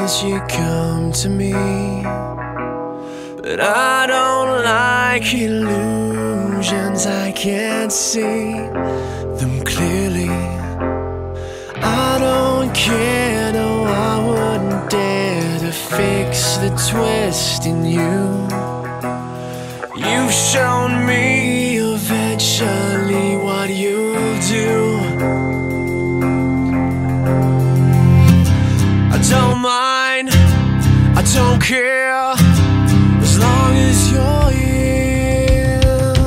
as you come to me, but I don't like illusions. I can't see them clearly. I don't care, no, I wouldn't dare to fix the twist in you. You've shown me eventually what you'll do. I don't mind, I don't care, as long as you're here.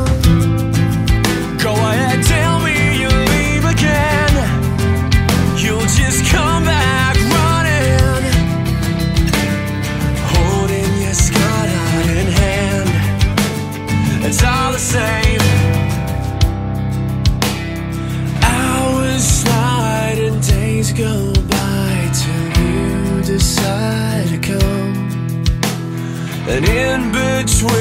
Go ahead, tell me you'll leave again. You'll just come back running, holding your scarred heart in hand. It's all the same. Hours slide and days go by till you decide to come. And in between